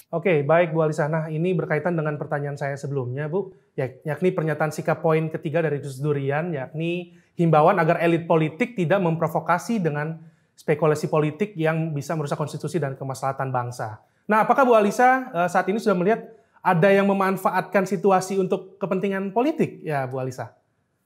Oke, baik Bu Alisa. Nah, ini berkaitan dengan pertanyaan saya sebelumnya, Bu, yakni pernyataan sikap poin ketiga dari Gus Durian, yakni himbauan agar elit politik tidak memprovokasi dengan spekulasi politik yang bisa merusak konstitusi dan kemaslahatan bangsa. Nah, apakah Bu Alisa saat ini sudah melihat ada yang memanfaatkan situasi untuk kepentingan politik, ya Bu Alisa?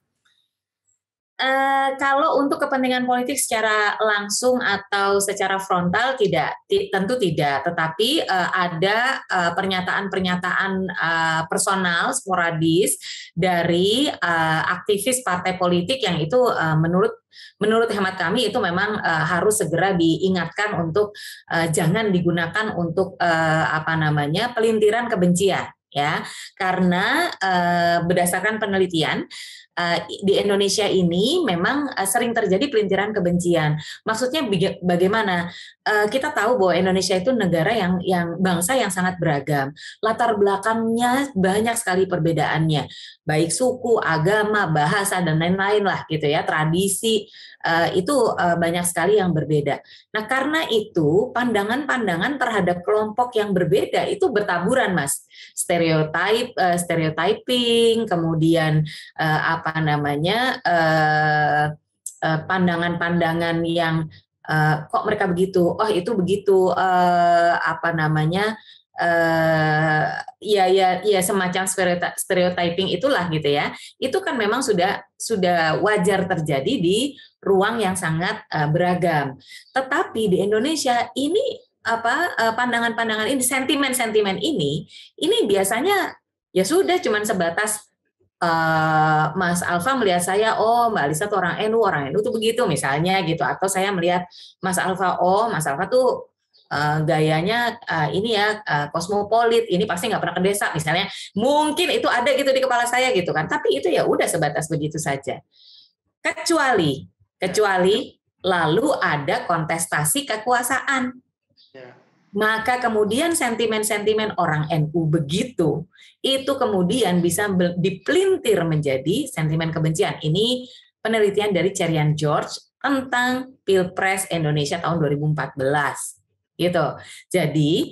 Kalau untuk kepentingan politik secara langsung atau secara frontal tentu tidak. Tetapi ada pernyataan-pernyataan personal sporadis dari aktivis partai politik yang itu menurut hemat kami itu memang harus segera diingatkan untuk jangan digunakan untuk pelintiran kebencian, ya, karena berdasarkan penelitian di Indonesia ini memang sering terjadi pelintiran kebencian. Maksudnya bagaimana? Kita tahu bahwa Indonesia itu negara yang bangsa yang sangat beragam. Latar belakangnya banyak sekali perbedaannya, baik suku, agama, bahasa dan lain-lain lah gitu ya, tradisi itu banyak sekali yang berbeda. Nah, karena itu pandangan-pandangan terhadap kelompok yang berbeda itu bertaburan, Mas. Stereotyping, kemudian pandangan-pandangan yang kok mereka begitu, oh itu begitu, ya semacam stereotyping itulah gitu ya. Itu kan memang sudah wajar terjadi di ruang yang sangat beragam. Tetapi di Indonesia ini pandangan-pandangan ini, sentimen-sentimen ini biasanya ya sudah cuman sebatas Mas Alfa melihat saya, oh Mbak Alisa tuh orang NU tuh begitu misalnya gitu, atau saya melihat Mas Alfa, oh Mas Alfa tuh gayanya ini ya kosmopolit, ini pasti nggak pernah ke desa misalnya, mungkin itu ada gitu di kepala saya gitu kan, tapi itu ya udah sebatas begitu saja, kecuali lalu ada kontestasi kekuasaan. Maka kemudian sentimen-sentimen orang NU begitu, itu kemudian bisa dipelintir menjadi sentimen kebencian. Ini penelitian dari Cerian George tentang Pilpres Indonesia tahun 2014. Gitu. Jadi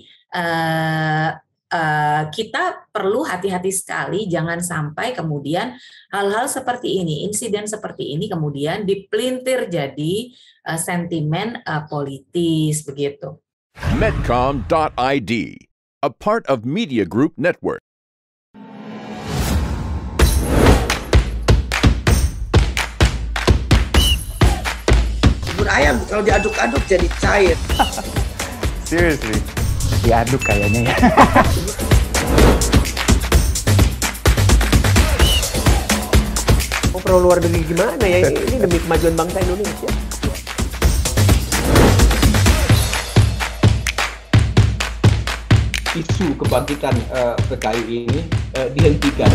kita perlu hati-hati sekali, jangan sampai kemudian hal-hal seperti ini, insiden seperti ini kemudian dipelintir jadi sentimen politis begitu. Medcom.id, a part of Media Group Network. Bubur ayam kalau diaduk-aduk jadi cair. Seriously? Diaduk kayaknya ya. Oh, perlu luar negeri gimana ya? Ini demi kemajuan bangsa Indonesia. Isu kebangkitan PKI ini dihentikan.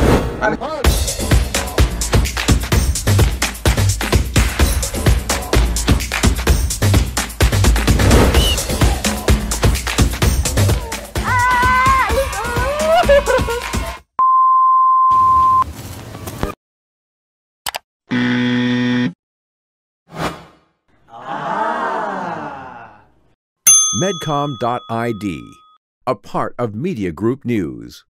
Medcom.id, a part of Media Group News.